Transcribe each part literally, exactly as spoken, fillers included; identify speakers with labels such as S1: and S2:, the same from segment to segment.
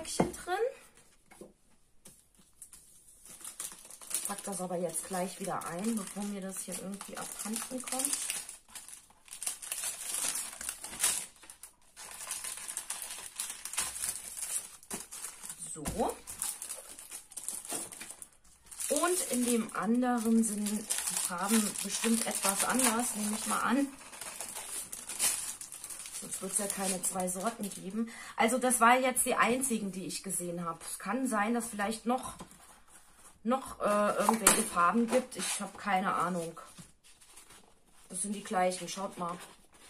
S1: Päckchen drin. Ich pack das aber jetzt gleich wieder ein, bevor mir das hier irgendwie abhanden kommt. So. Und in dem anderen sind die Farben bestimmt etwas anders, nehme ich mal an. Sonst wird es ja keine zwei Sorten geben. Also das waren jetzt die einzigen, die ich gesehen habe. Es kann sein, dass vielleicht noch, noch äh, irgendwelche Farben gibt. Ich habe keine Ahnung. Das sind die gleichen. Schaut mal.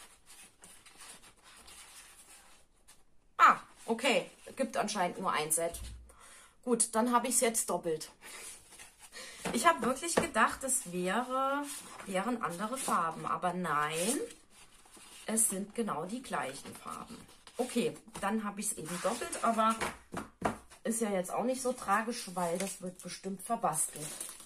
S1: Ah, okay. Es gibt anscheinend nur ein Set. Gut, dann habe ich es jetzt doppelt. Ich habe wirklich gedacht, es wäre, wären andere Farben. Aber nein, es sind genau die gleichen Farben. Okay, dann habe ich es eben doppelt. Aber ist ja jetzt auch nicht so tragisch, weil das wird bestimmt verbastelt.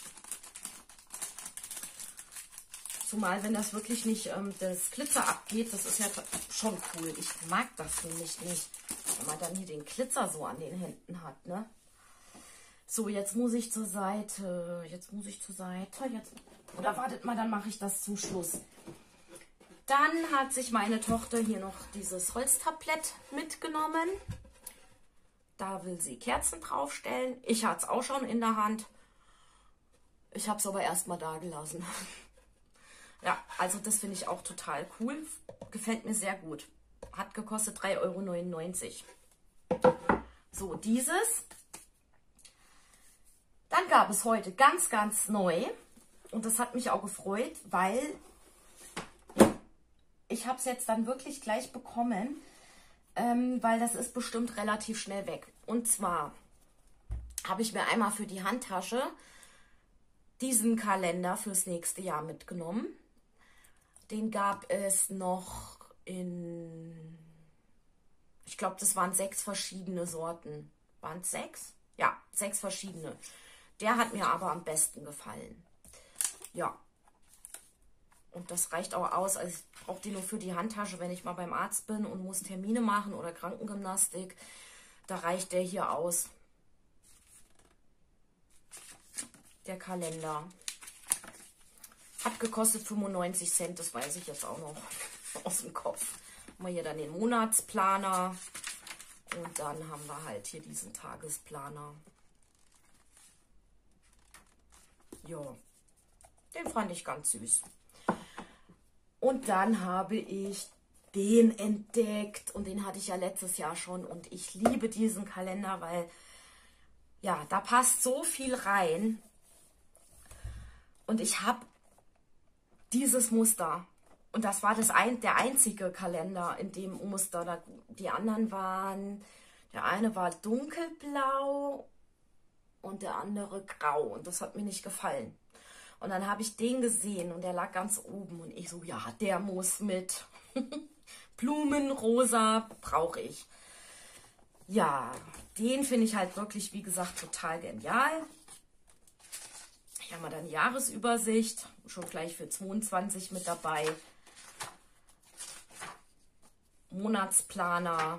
S1: Zumal, wenn das wirklich nicht ähm, das Glitzer abgeht, das ist ja schon cool. Ich mag das nämlich nicht, wenn man dann hier den Glitzer so an den Händen hat, ne? So, jetzt muss ich zur Seite. Jetzt muss ich zur Seite. Jetzt, oder wartet mal, dann mache ich das zum Schluss. Dann hat sich meine Tochter hier noch dieses Holztablett mitgenommen. Da will sie Kerzen draufstellen. Ich hatte es auch schon in der Hand. Ich habe es aber erstmal da gelassen. Ja, also das finde ich auch total cool. Gefällt mir sehr gut. Hat gekostet drei Euro neunundneunzig. So, dieses. Dann gab es heute ganz, ganz neu. Und das hat mich auch gefreut, weil ich habe es jetzt dann wirklich gleich bekommen. Ähm, weil das ist bestimmt relativ schnell weg. Und zwar habe ich mir einmal für die Handtasche diesen Kalender fürs nächste Jahr mitgenommen. Den gab es noch in, ich glaube, das waren sechs verschiedene Sorten. Waren es sechs? Ja, sechs verschiedene. Der hat mir aber am besten gefallen. Ja. Und das reicht auch aus. Also ich brauche die nur für die Handtasche, wenn ich mal beim Arzt bin und muss Termine machen oder Krankengymnastik. Da reicht der hier aus. Der Kalender. Hat gekostet fünfundneunzig Cent, das weiß ich jetzt auch noch aus dem Kopf. Haben wir hier dann den Monatsplaner und dann haben wir halt hier diesen Tagesplaner. Ja, den fand ich ganz süß. Und dann habe ich den entdeckt und den hatte ich ja letztes Jahr schon und ich liebe diesen Kalender, weil ja, da passt so viel rein und ich habe dieses Muster und das war das ein, der einzige Kalender in dem Muster. Da, die anderen waren, der eine war dunkelblau und der andere grau und das hat mir nicht gefallen. Und dann habe ich den gesehen und der lag ganz oben und ich so, ja, der muss mit. Blumenrosa brauche ich. Ja, den finde ich halt wirklich, wie gesagt, total genial. Hier haben wir dann Jahresübersicht, schon gleich für zweiundzwanzig mit dabei. Monatsplaner.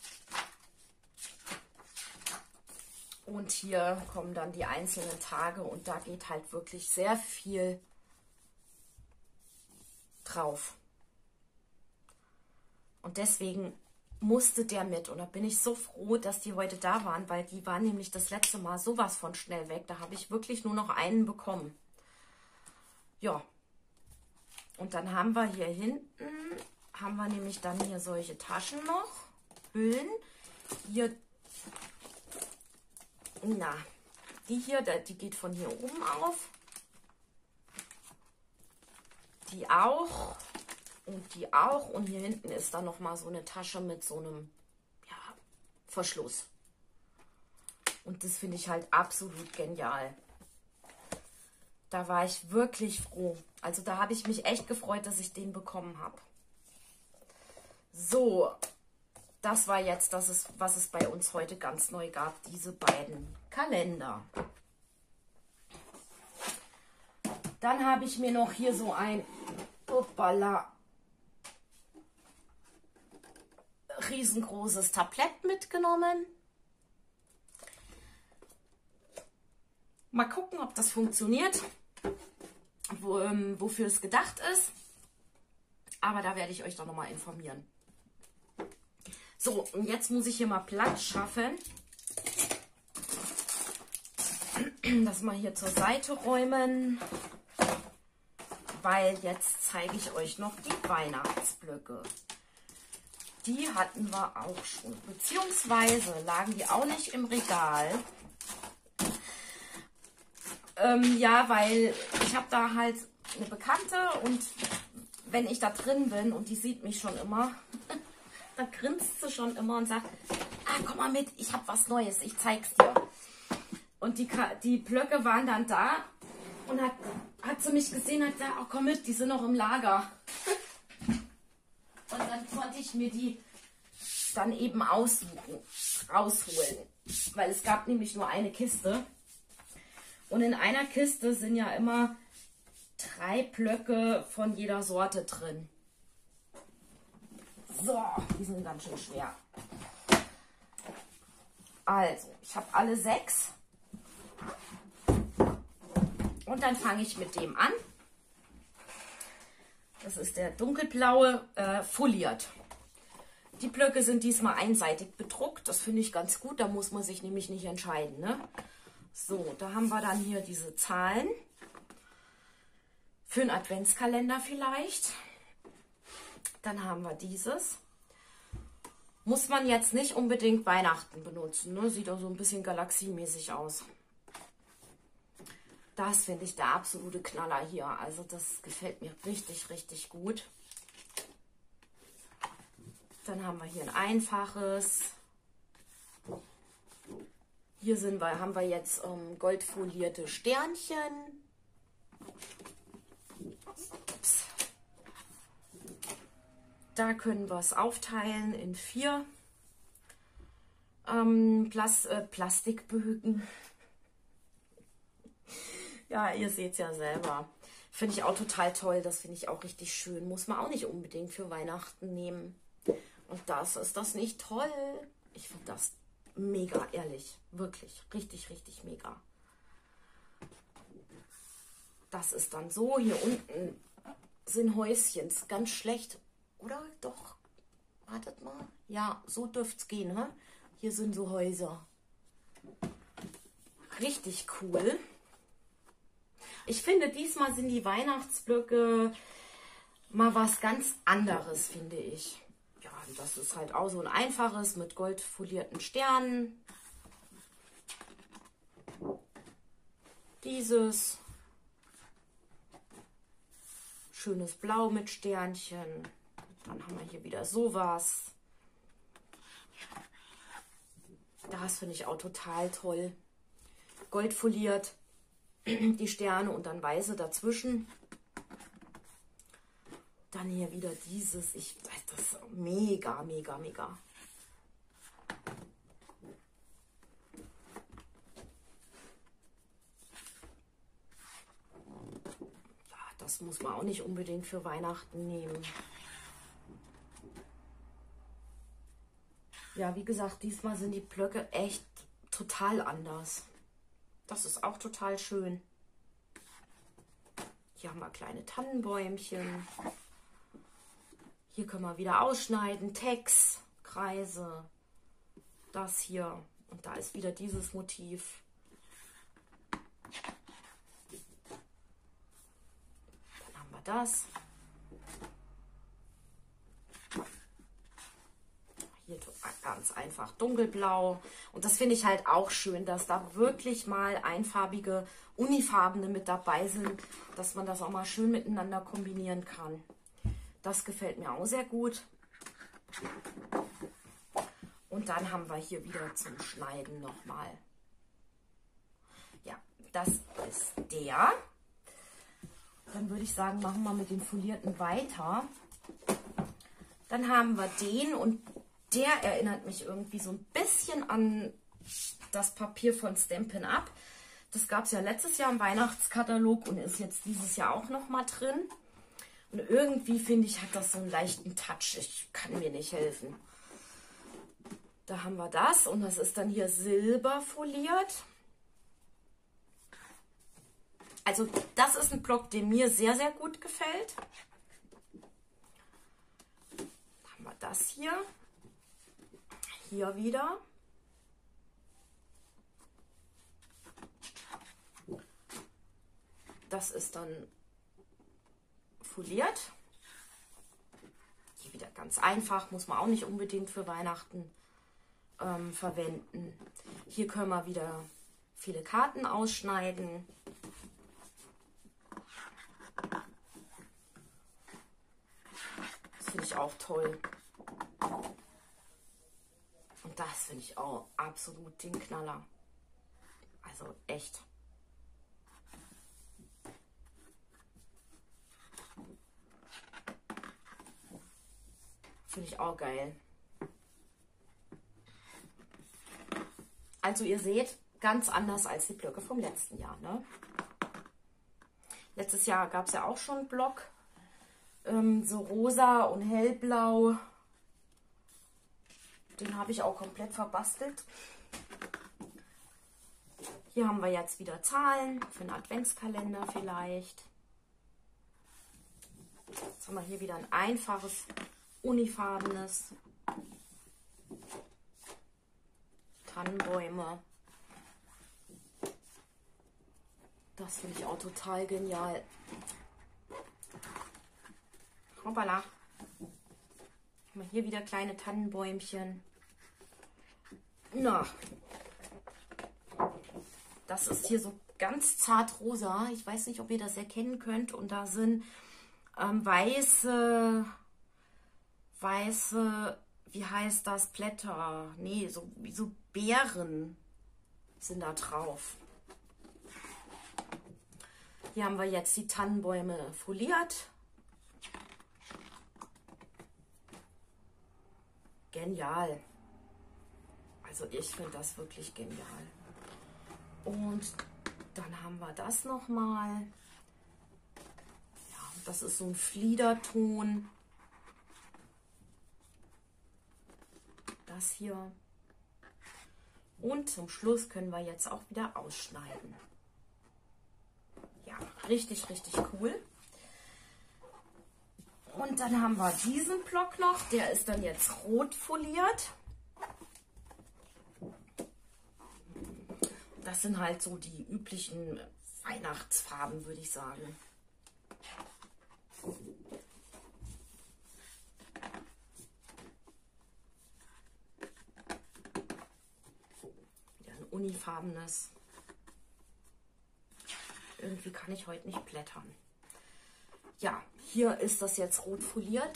S1: Und hier kommen dann die einzelnen Tage und da geht halt wirklich sehr viel drauf. Und deswegen musste der mit. Und da bin ich so froh, dass die heute da waren, weil die waren nämlich das letzte Mal sowas von schnell weg. Da habe ich wirklich nur noch einen bekommen. Ja. Und dann haben wir hier hinten, haben wir nämlich dann hier solche Taschen noch, Hüllen. Hier, na, die hier, die geht von hier oben auf. Die auch. Und die auch. Und hier hinten ist dann nochmal so eine Tasche mit so einem ja, Verschluss. Und das finde ich halt absolut genial. Da war ich wirklich froh. Also da habe ich mich echt gefreut, dass ich den bekommen habe. So, das war jetzt, das ist, was es bei uns heute ganz neu gab. Diese beiden Kalender. Dann habe ich mir noch hier so ein Hoppala, riesengroßes Tablett mitgenommen. Mal gucken, ob das funktioniert, wo, ähm, wofür es gedacht ist. Aber da werde ich euch doch nochmal informieren. So, und jetzt muss ich hier mal Platz schaffen. Das mal hier zur Seite räumen. Weil jetzt zeige ich euch noch die Weihnachtsblöcke. Die hatten wir auch schon. Beziehungsweise lagen die auch nicht im Regal. Ähm, ja, weil ich habe da halt eine Bekannte und wenn ich da drin bin und die sieht mich schon immer, dann grinst sie schon immer und sagt, ah, komm mal mit, ich habe was Neues, ich zeig's dir. Und die, die Blöcke waren dann da und hat, hat sie mich gesehen und hat gesagt, oh, komm mit, die sind noch im Lager. Und dann konnte ich mir die dann eben aussuchen, rausholen. Weil es gab nämlich nur eine Kiste. Und in einer Kiste sind ja immer drei Blöcke von jeder Sorte drin. So, die sind ganz schön schwer. Also, ich habe alle sechs. Und dann fange ich mit dem an. Das ist der dunkelblaue, äh, foliert. Die Blöcke sind diesmal einseitig bedruckt. Das finde ich ganz gut. Da muss man sich nämlich nicht entscheiden. Ne? So, da haben wir dann hier diese Zahlen. Für einen Adventskalender vielleicht. Dann haben wir dieses. Muss man jetzt nicht unbedingt Weihnachten benutzen. Ne? Sieht auch so ein bisschen galaxiemäßig aus. Das finde ich der absolute Knaller hier. Also das gefällt mir richtig, richtig gut. Dann haben wir hier ein einfaches. Hier sind wir, haben wir jetzt ähm, goldfolierte Sternchen. Ups. Da können wir es aufteilen in vier ähm, Plas äh, Plastikbögen. Ja, ihr seht es ja selber. Finde ich auch total toll. Das finde ich auch richtig schön. Muss man auch nicht unbedingt für Weihnachten nehmen. Und das ist das nicht toll. Ich finde das mega, ehrlich. Wirklich. Richtig, richtig mega. Das ist dann so. Hier unten sind Häuschen. Ganz schlecht. Oder? Doch. Wartet mal. Ja, so dürfte es gehen. Ne? Hier sind so Häuser. Richtig cool. Ich finde, diesmal sind die Weihnachtsblöcke mal was ganz anderes, finde ich. Ja, das ist halt auch so ein einfaches mit goldfolierten Sternen. Dieses schönes Blau mit Sternchen. Dann haben wir hier wieder sowas. Das finde ich auch total toll. Goldfoliert. Die Sterne und dann weiße dazwischen. Dann hier wieder dieses. Ich weiß das ist mega, mega, mega. Ja, das muss man auch nicht unbedingt für Weihnachten nehmen. Ja, wie gesagt, diesmal sind die Blöcke echt total anders. Das ist auch total schön. Hier haben wir kleine Tannenbäumchen. Hier können wir wieder ausschneiden. Text, Kreise. Das hier. Und da ist wieder dieses Motiv. Dann haben wir das. Hier ganz einfach dunkelblau. Und das finde ich halt auch schön, dass da wirklich mal einfarbige Unifarbene mit dabei sind, dass man das auch mal schön miteinander kombinieren kann. Das gefällt mir auch sehr gut. Und dann haben wir hier wieder zum Schneiden nochmal. Ja, das ist der. Dann würde ich sagen, machen wir mit den folierten weiter. Dann haben wir den und der erinnert mich irgendwie so ein bisschen an das Papier von Stampin' Up. Das gab es ja letztes Jahr im Weihnachtskatalog und ist jetzt dieses Jahr auch noch mal drin. Und irgendwie, finde ich, hat das so einen leichten Touch. Ich kann mir nicht helfen. Da haben wir das und das ist dann hier silberfoliert. Also das ist ein Block, der mir sehr, sehr gut gefällt. Dann haben wir das hier. Hier wieder. Das ist dann foliert. Hier wieder ganz einfach, muss man auch nicht unbedingt für Weihnachten ähm, verwenden. Hier können wir wieder viele Karten ausschneiden. Das finde ich auch toll. Und das finde ich auch absolut den Knaller. Also echt. Finde ich auch geil. Also ihr seht, ganz anders als die Blöcke vom letzten Jahr. Ne? Letztes Jahr gab es ja auch schon einen Block. Ähm, so rosa und hellblau. Den habe ich auch komplett verbastelt. Hier haben wir jetzt wieder Zahlen für einen Adventskalender vielleicht. Jetzt haben wir hier wieder ein einfaches, unifarbenes. Tannenbäume. Das finde ich auch total genial. Hoppala. Haben wir hier wieder kleine Tannenbäumchen. Na. Das ist hier so ganz zart rosa. Ich weiß nicht, ob ihr das erkennen könnt. Und da sind ähm, weiße, weiße, wie heißt das, Blätter? Nee, so wie so Beeren sind da drauf. Hier haben wir jetzt die Tannenbäume foliert. Genial. Also ich finde das wirklich genial. Und dann haben wir das nochmal. Ja, das ist so ein Fliederton. Das hier. Und zum Schluss können wir jetzt auch wieder ausschneiden. Ja, richtig, richtig cool. Und dann haben wir diesen Block noch. Der ist dann jetzt rot foliert. Das sind halt so die üblichen Weihnachtsfarben, würde ich sagen. Wieder ein unifarbenes. Irgendwie kann ich heute nicht blättern. Ja, hier ist das jetzt rot foliert.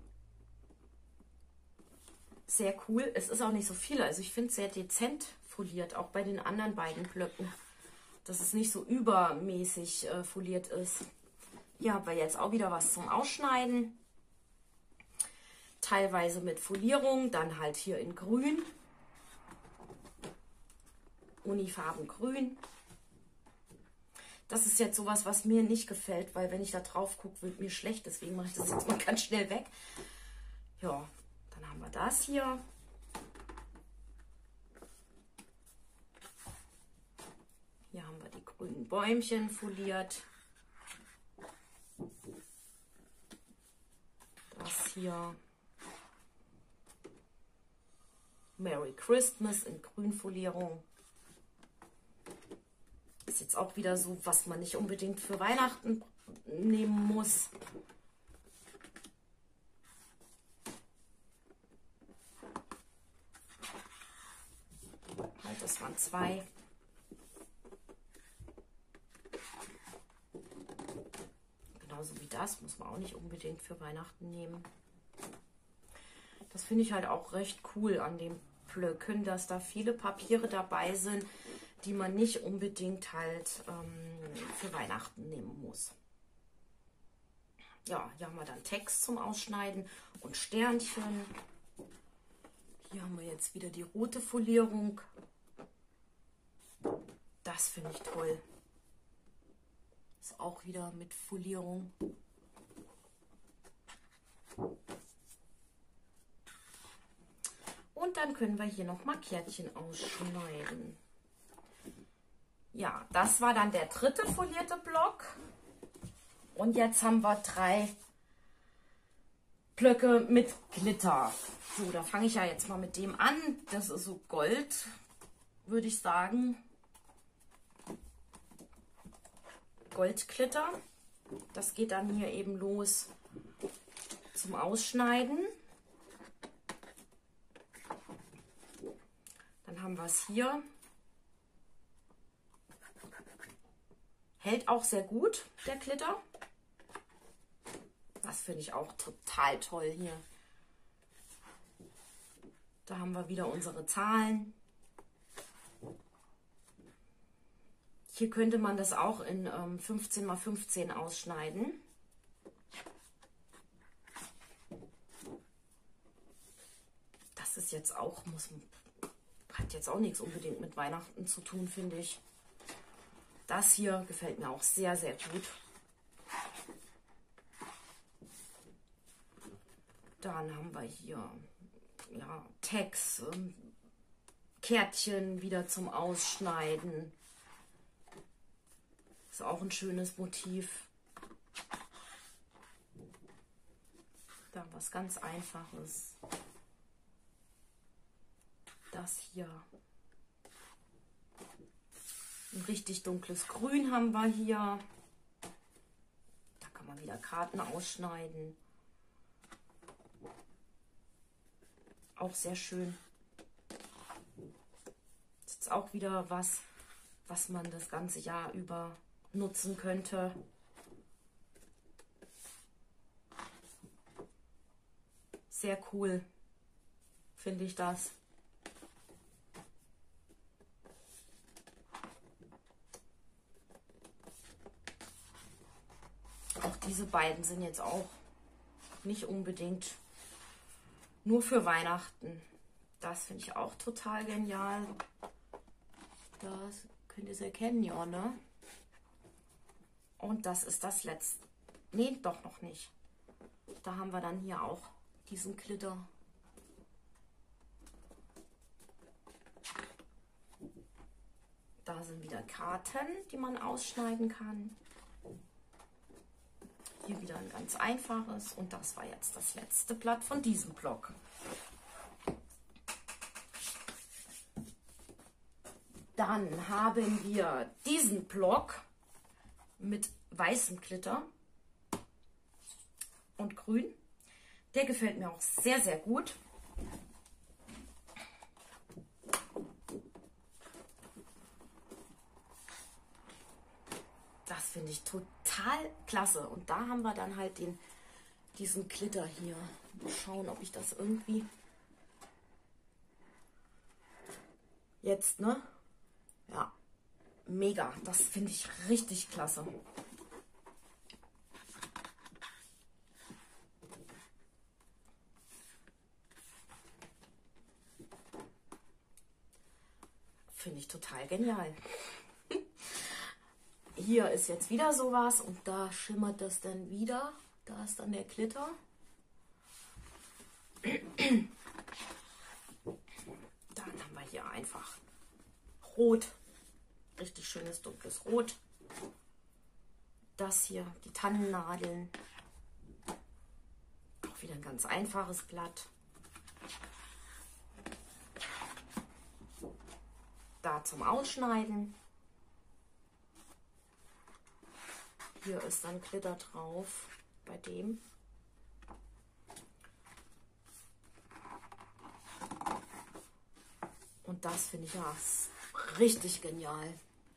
S1: Sehr cool. Es ist auch nicht so viel. Also ich finde es sehr dezent foliert, auch bei den anderen beiden Blöcken. Dass es nicht so übermäßig äh, foliert ist. Hier haben wir jetzt auch wieder was zum Ausschneiden. Teilweise mit Folierung, dann halt hier in grün. Unifarben grün. Das ist jetzt sowas, was mir nicht gefällt, weil wenn ich da drauf gucke, wird mir schlecht. Deswegen mache ich das jetzt mal ganz schnell weg. Ja, dann haben wir das hier. Hier haben wir die grünen Bäumchen foliert. Das hier. Merry Christmas in Grünfolierung. Ist jetzt auch wieder so, was man nicht unbedingt für Weihnachten nehmen muss. Halt, das waren zwei. Genauso wie das muss man auch nicht unbedingt für Weihnachten nehmen. Das finde ich halt auch recht cool an dem Blöcken, dass da viele Papiere dabei sind, die man nicht unbedingt halt ähm, für Weihnachten nehmen muss. Ja, hier haben wir dann Text zum Ausschneiden und Sternchen. Hier haben wir jetzt wieder die rote Folierung. Das finde ich toll. Ist auch wieder mit Folierung. Und dann können wir hier noch mal Kärtchen ausschneiden. Ja, das war dann der dritte folierte Block. Und jetzt haben wir drei Blöcke mit Glitter. So, da fange ich ja jetzt mal mit dem an. Das ist so Gold, würde ich sagen. Goldglitter. Das geht dann hier eben los zum Ausschneiden. Dann haben wir es hier. Hält auch sehr gut, der Glitter. Das finde ich auch total toll hier. Da haben wir wieder unsere Zahlen. Hier könnte man das auch in ähm, fünfzehn mal fünfzehn ausschneiden. Das ist jetzt auch, muss, hat jetzt auch nichts unbedingt mit Weihnachten zu tun, finde ich. Das hier gefällt mir auch sehr, sehr gut. Dann haben wir hier ja, Tags, ähm, Kärtchen wieder zum Ausschneiden. Ist auch ein schönes Motiv. Dann was ganz Einfaches. Das hier. Ein richtig dunkles Grün haben wir hier. Da kann man wieder Karten ausschneiden. Auch sehr schön. Das ist auch wieder was, was man das ganze Jahr über nutzen könnte. Sehr cool, finde ich das. Auch diese beiden sind jetzt auch nicht unbedingt nur für Weihnachten. Das finde ich auch total genial. Das könnt ihr es erkennen, ja, ne? Und das ist das letzte. Nee, doch noch nicht. Da haben wir dann hier auch diesen Glitter. Da sind wieder Karten, die man ausschneiden kann. Hier wieder ein ganz einfaches. Und das war jetzt das letzte Blatt von diesem Block. Dann haben wir diesen Block mit weißem Glitter und grün. Der gefällt mir auch sehr, sehr gut. Das finde ich total klasse. Und da haben wir dann halt den, diesen Glitter hier. Mal schauen, ob ich das irgendwie jetzt, ne? Ja, mega. Das finde ich richtig klasse. Finde ich total genial. Hier ist jetzt wieder sowas und da schimmert das dann wieder. Da ist dann der Glitter. Dann haben wir hier einfach Rot. Richtig schönes dunkles Rot. Das hier, die Tannennadeln. Auch wieder ein ganz einfaches Blatt. Da zum Ausschneiden. Hier ist dann Glitter drauf bei dem. Und das finde ich ja richtig genial.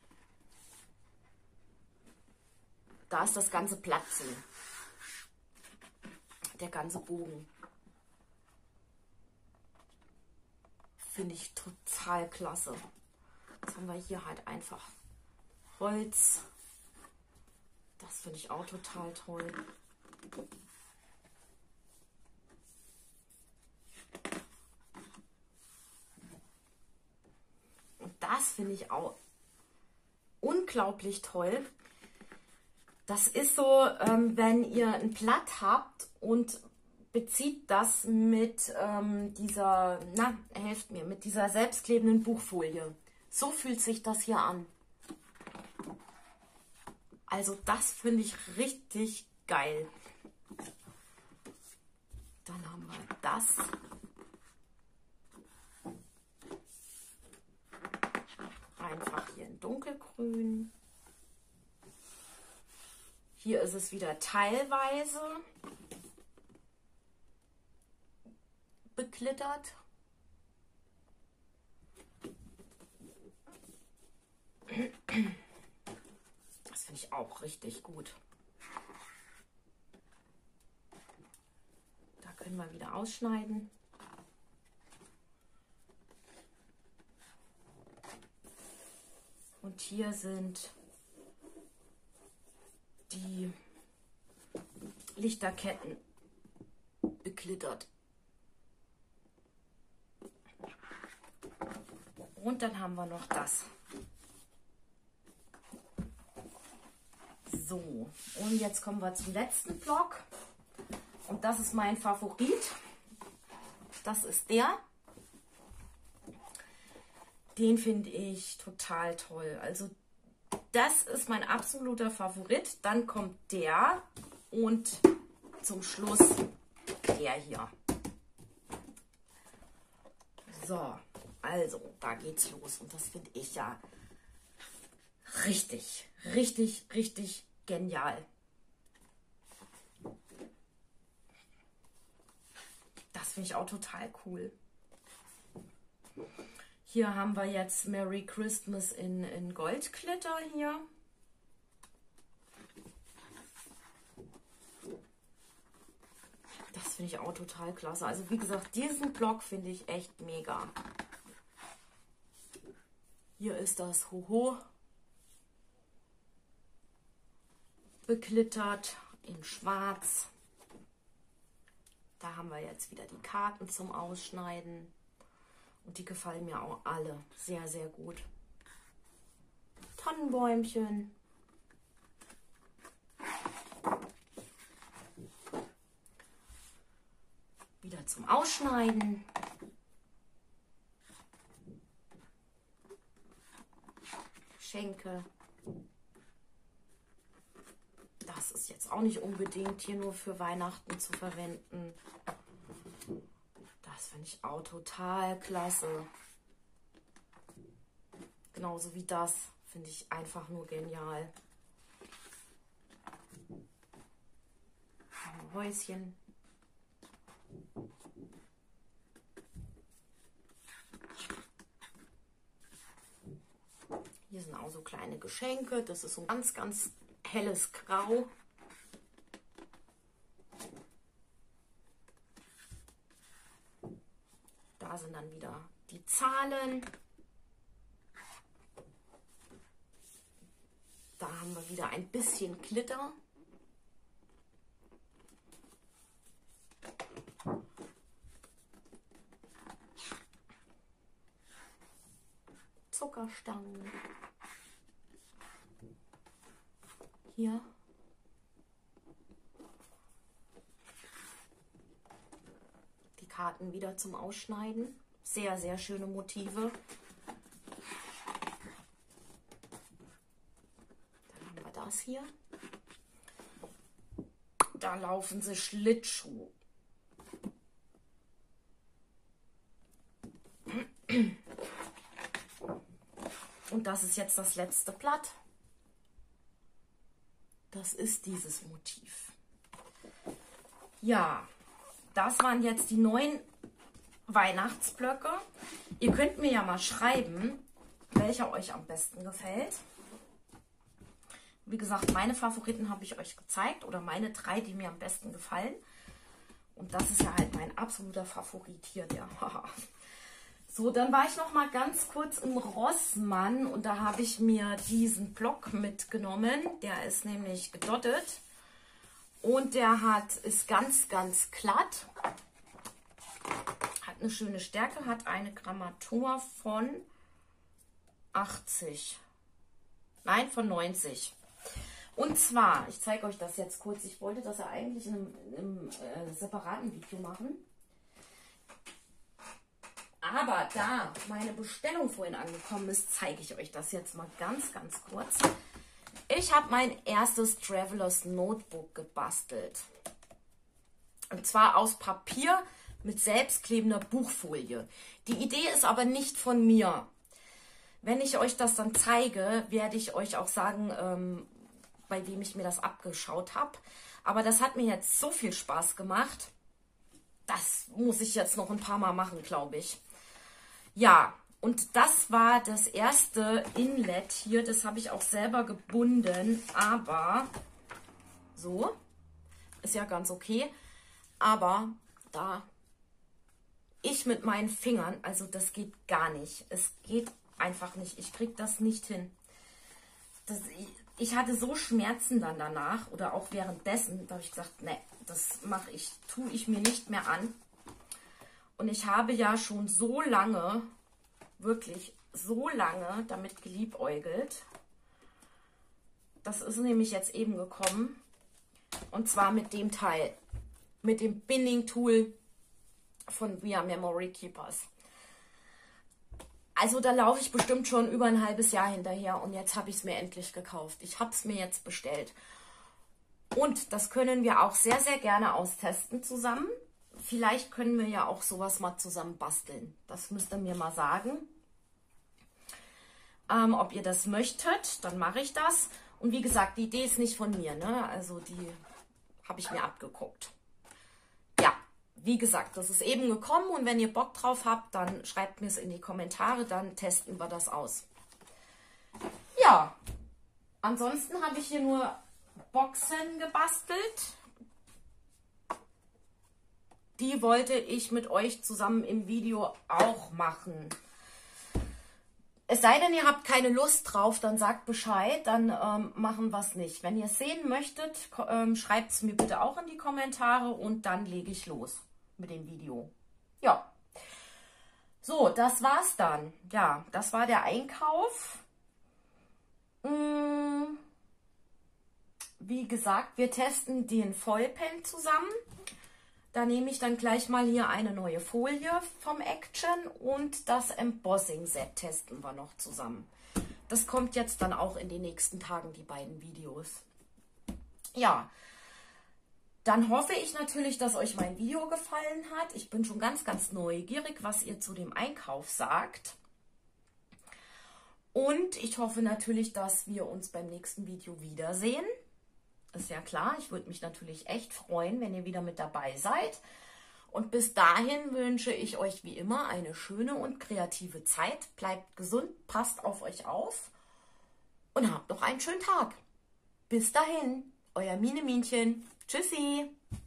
S1: Da ist das ganze Platzen. Der ganze Bogen. Finde ich total klasse. Jetzt haben wir hier halt einfach Holz. Das finde ich auch total toll. Und das finde ich auch unglaublich toll. Das ist so, ähm, wenn ihr ein Blatt habt und bezieht das mit ähm, dieser, na, helft mir, mit dieser selbstklebenden Buchfolie. So fühlt sich das hier an. Also das finde ich richtig geil. Dann haben wir das. Einfach hier in dunkelgrün. Hier ist es wieder teilweise beklittert. Das finde ich auch richtig gut. Da können wir wieder ausschneiden. Und hier sind die Lichterketten beklittert. Und dann haben wir noch das. So, und jetzt kommen wir zum letzten Block. Und das ist mein Favorit. Das ist der. Den finde ich total toll. Also das ist mein absoluter Favorit. Dann kommt der und zum Schluss der hier. So, also da geht's los. Und das finde ich ja richtig, richtig, richtig genial. Das finde ich auch total cool. Hier haben wir jetzt Merry Christmas in, in Goldglitter hier. Das finde ich auch total klasse. Also wie gesagt, diesen Block finde ich echt mega. Hier ist das Hoho beklittert in schwarz. Da haben wir jetzt wieder die Karten zum Ausschneiden. Und die gefallen mir auch alle sehr, sehr gut. Tannenbäumchen. Wieder zum Ausschneiden. Geschenke. Das ist jetzt auch nicht unbedingt hier nur für Weihnachten zu verwenden. Das finde ich auch total klasse. Genauso wie das finde ich einfach nur genial. Ein Häuschen. Hier sind auch so kleine Geschenke. Das ist so ein ganz, ganz helles Grau. Da sind dann wieder die Zahlen. Da haben wir wieder ein bisschen Glitter. Zuckerstangen. Hier. Die Karten wieder zum Ausschneiden. Sehr, sehr schöne Motive. Dann haben wir das hier. Da laufen sie Schlittschuh. Und das ist jetzt das letzte Blatt. Das ist dieses Motiv. Ja, das waren jetzt die neun Weihnachtsblöcke. Ihr könnt mir ja mal schreiben, welcher euch am besten gefällt. Wie gesagt, meine Favoriten habe ich euch gezeigt oder meine drei, die mir am besten gefallen. Und das ist ja halt mein absoluter Favorit hier, der. So, dann war ich noch mal ganz kurz im Rossmann und da habe ich mir diesen Block mitgenommen. Der ist nämlich gedottet und der hat ist ganz, ganz glatt. Hat eine schöne Stärke, hat eine Grammatur von achtzig. Nein, von neunzig. Und zwar, ich zeige euch das jetzt kurz. Ich wollte das ja eigentlich in einem, in einem äh, separaten Video machen. Aber da meine Bestellung vorhin angekommen ist, zeige ich euch das jetzt mal ganz, ganz kurz. Ich habe mein erstes Travelers Notebook gebastelt. Und zwar aus Papier mit selbstklebender Buchfolie. Die Idee ist aber nicht von mir. Wenn ich euch das dann zeige, werde ich euch auch sagen, ähm, bei wem ich mir das abgeschaut habe. Aber das hat mir jetzt so viel Spaß gemacht. Das muss ich jetzt noch ein paar Mal machen, glaube ich. Ja, und das war das erste Inlet hier. Das habe ich auch selber gebunden. Aber so, ist ja ganz okay. Aber da ich mit meinen Fingern, also das geht gar nicht. Es geht einfach nicht. Ich kriege das nicht hin. Das, ich, ich hatte so Schmerzen dann danach oder auch währenddessen, da habe ich gesagt, nee, das mache ich, tue ich mir nicht mehr an. Und ich habe ja schon so lange, wirklich so lange damit geliebäugelt. Das ist nämlich jetzt eben gekommen. Und zwar mit dem Teil, mit dem Binding Tool von Via Memory Keepers. Also da laufe ich bestimmt schon über ein halbes Jahr hinterher und jetzt habe ich es mir endlich gekauft. Ich habe es mir jetzt bestellt. Und das können wir auch sehr, sehr gerne austesten zusammen. Vielleicht können wir ja auch sowas mal zusammen basteln. Das müsst ihr mir mal sagen. Ähm, ob ihr das möchtet, dann mache ich das. Und wie gesagt, die Idee ist nicht von mir, ne? Also die habe ich mir abgeguckt. Ja, wie gesagt, das ist eben gekommen und wenn ihr Bock drauf habt, dann schreibt mir es in die Kommentare, dann testen wir das aus. Ja, ansonsten habe ich hier nur Boxen gebastelt. Die wollte ich mit euch zusammen im Video auch machen. Es sei denn, ihr habt keine Lust drauf, dann sagt Bescheid, dann ähm, machen wir es nicht. Wenn ihr es sehen möchtet, ähm, schreibt es mir bitte auch in die Kommentare und dann lege ich los mit dem Video. Ja, so, das war's dann. Ja, das war der Einkauf. Hm. Wie gesagt, wir testen den Foil-Pen zusammen. Da nehme ich dann gleich mal hier eine neue Folie vom Action und das Embossing-Set testen wir noch zusammen. Das kommt jetzt dann auch in den nächsten Tagen, die beiden Videos. Ja, dann hoffe ich natürlich, dass euch mein Video gefallen hat. Ich bin schon ganz, ganz neugierig, was ihr zu dem Einkauf sagt. Und ich hoffe natürlich, dass wir uns beim nächsten Video wiedersehen. Ist ja klar, ich würde mich natürlich echt freuen, wenn ihr wieder mit dabei seid. Und bis dahin wünsche ich euch wie immer eine schöne und kreative Zeit. Bleibt gesund, passt auf euch auf und habt noch einen schönen Tag. Bis dahin, euer Mine Minchen. Tschüssi!